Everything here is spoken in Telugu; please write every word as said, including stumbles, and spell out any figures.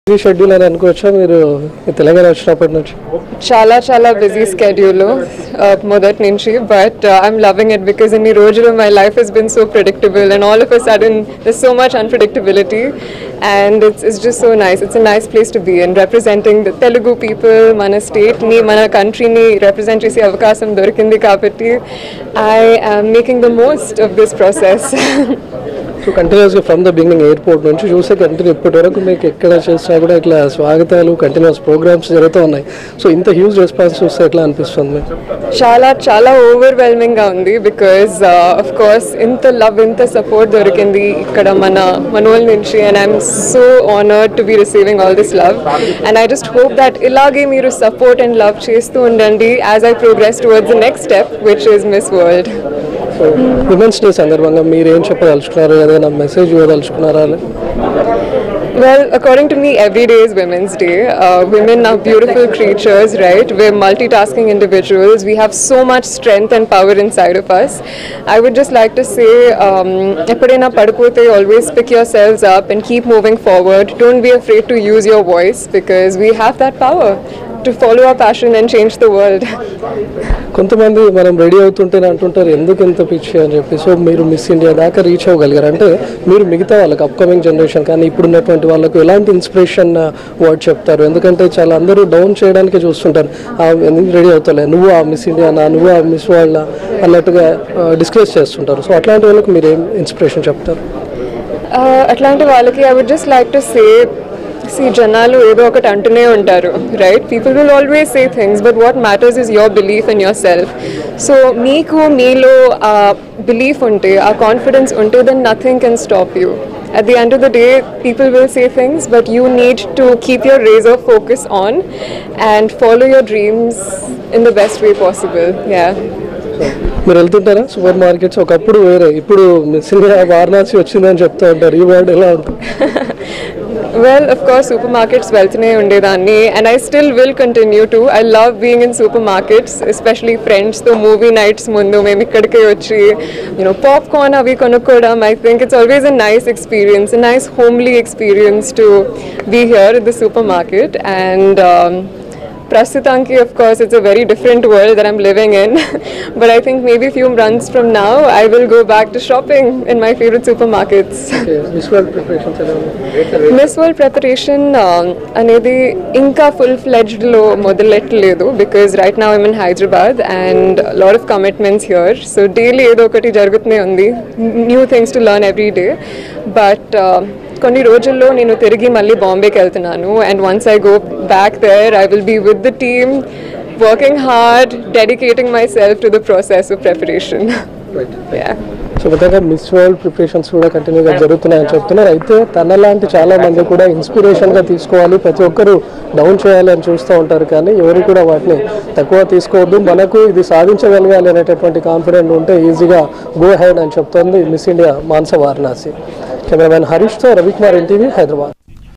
బిజీ షెడ్యూల్ అని అనుకోవచ్చా మీరు తెలంగాణ వచ్చినప్పటి నుంచి? చాలా చాలా బిజీ స్కెడ్యూల్ మొదటి నుంచి, but I'm loving it because ఇన్ని రోజులు my life has been so predictable and all of a sudden this so much unpredictability and it's it's just so nice. It's a nice place to be and representing the Telugu people. మన స్టేట్ని మన కంట్రీని రిప్రజెంట్ చేసే అవకాశం దొరికింది కాబట్టి I am making the most of this process. So కంటిన్యూస్గా ఫ్రమ్ ద బిగినింగ్ ఎయిర్పోర్ట్ నుంచి చూస్తే కంటిన్యూ ఇప్పటి వరకు మీకు ఎక్కడ చేసినా కూడా ఇట్లా స్వాగతాలు కంటిన్యూస్ ప్రోగ్రామ్స్ జరుగుతూ ఉన్నాయి. సో ఇంత హ్యూజ్ రెస్పాన్స్ చూస్తే ఎట్లా అనిపిస్తుంది మీకు? చాలా చాలా ఓవర్వెల్మింగ్గా ఉంది బికాజ్ ఆఫ్ కోర్స్ ఇంత లవ్ ఇంత సపోర్ట్ దొరికింది ఇక్కడ మన మనోళ్ళ నుంచి and I'm so honoured to be receiving all this love and I just hope that ఇలాగే మీరు సపోర్ట్ అండ్ లవ్ చేస్తూ ఉండండి as I progress towards the next step which is Miss World. Women's day సందర్భంగా మీరు ఏం చెప్పదలుచుకున్నారు? ఏదైనా మెసేజ్ ఇవ్వదలుచుకున్నారా? Well, according to me, every day is Women's Day. Uh, women are beautiful creatures, right? We're multitasking individuals. We have so much strength and power inside of us. I would just like to say, eppadena padupothe, always pick yourselves up and keep moving forward. Don't be afraid to use your voice because we have that power to follow our passion and change the world. కొంతమంది మనం రెడీ అవుతుంటేనే అంటుంటారు ఎందుకు ఇంత పిచ్చి అని చెప్పి. సో మీరు మిస్ ఇండియా దాకా రీచ్ అవ్వగలిగారు అంటే మీరు మిగతా వాళ్ళకి అప్కమింగ్ జనరేషన్ కానీ ఇప్పుడున్నటువంటి వాళ్ళకు ఎలాంటి ఇన్స్పిరేషన్ వర్డ్ చెప్తారు? ఎందుకంటే చాలా అందరూ డౌన్ చేయడానికి చూస్తుంటారు, ఎందుకు రెడీ అవుతలే, నువ్వు ఆ మిస్ ఇండియానా, నువ్వు ఆ మిస్ వాళ్ళ అన్నట్టుగా డిస్కస్ చేస్తుంటారు. సో అట్లాంటి వాళ్ళకి మీరు ఏం ఇన్స్పిరేషన్ చెప్తారు? అట్లాంటి వాళ్ళకి I would just like to say, see, janalu edo okati antune untaru, right? People will always say things, but what matters is your belief in yourself. So meeku meelo aa belief unte, aa confidence unte, then nothing can stop you. At the end of the day, people will say things, but you need to keep your razor focus on and follow your dreams in the best way possible. Yeah. మీరు వెళ్తుంటారా సూపర్ మార్కెట్స్? ఒకప్పుడు వేరే, ఇప్పుడు మిస్ ఇండియా వారణాసి వచ్చిందని చెప్తూ ఉంటారు. ఈ వర్డ్ ఎలా ఉంటుంది? Well, of course, supermarkets వెళ్తూనే ఉండేదాన్ని and I still will continue to. I love being in supermarkets, especially friends తో మూవీ నైట్స్ ముందు మేము ఇక్కడికే వచ్చి you know పాప్కార్న్ అవి కొనుక్కోవడం. I think it's always a nice experience, a nice homely experience to be here at the supermarket and um, Prasutanki, of course, it's a very different world that I'm living in. But I think maybe a few months from now, I will go back to shopping in my favorite supermarkets. Okay, Miss World preparation. Miss World preparation, anedi inka full-fledged lo modaletledu because right now I'm in Hyderabad and a lot of commitments here. So daily edo okati jarugutune undi, new things to learn every day. But uh, కొన్ని రోజుల్లో నేను తిరిగి మళ్ళీ బాంబేకి వెళ్తున్నాను and once I go back there I will be with the team working hard, dedicating myself to the process of preparation. So విధంగా మిస్ వరల్డ్ ప్రిపరేషన్స్ కూడా కంటిన్యూగా జరుగుతున్నాయని చెప్తున్నారు. అయితే తనలాంటి చాలా మంది కూడా ఇన్స్పిరేషన్గా తీసుకోవాలి, ప్రతి ఒక్కరు డౌన్ చేయాలి అని చూస్తూ ఉంటారు, కానీ ఎవరు కూడా వాటిని తక్కువ తీసుకోవద్దు. మనకు ఇది సాధించగలగాలి అనేటటువంటి కాన్ఫిడెంట్ ఉంటే ఈజీగా గో హెడ్ అని చెప్తోంది Miss India Manasa Varanasi. Cameraman హరీష్తో రవికుమార్, ఎన్టీవీ, హైదరాబాద్.